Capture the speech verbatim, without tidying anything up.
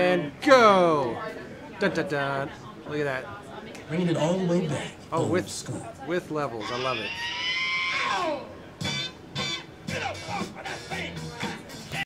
And go! Dun, dun, dun. Look at that. Bringing it all the way back. Oh, with, school. with levels. I love it.